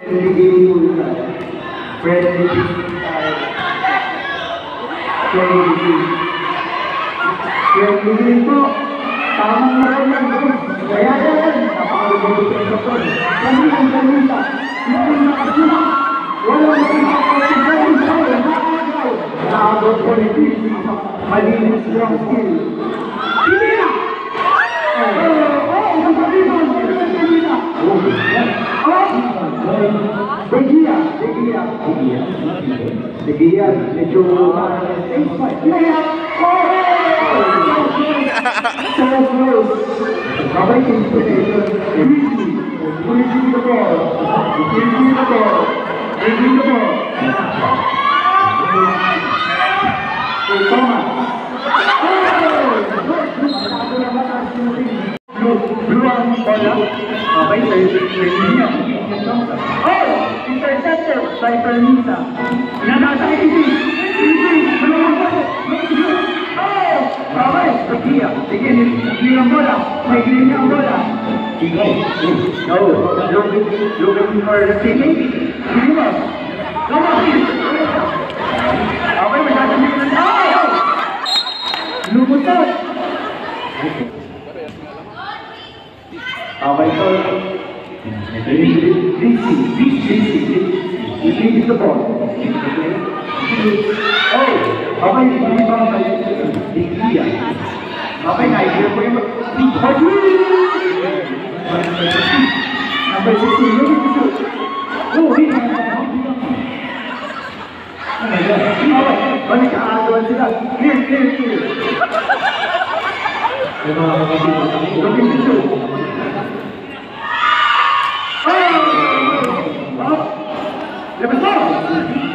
Friendly game po tayo. Friendly game tayo. Friendly game. Friendly game po. Tamang naman lang po. Kaya yan. Napakalubo ko sa po. Kami ang ganita. Hindi nakasuma. Walang nakakasigayin tayo. Nakakagaw. Nakagaw politics. Malinis yung skill. Hindi na! Degia, medyo so close. Babay inspiration. Pulisi the ball. Pulisi the ball. Pulisi the ball. So Thomas. Blue ang bola. Okay, sir. Oh! Interceptor by Permisa. Nanasa Easy. Oh! Okay, Sophia. Sige, hindi ang bola. May hindi ang bola. Sige. No. Looking for the teammate. Sige mo. Come on. Okay, may nasabi ko na. Oh! Lumutot. Okay, so This the ball. Oh, okay, hindi ba ang Degia? Okay, na-idea ko yung number 16, look at the shoot. Oh, hindi. Okay, balik ka agawan sila. Clear. Look at the shoot. Labas mo!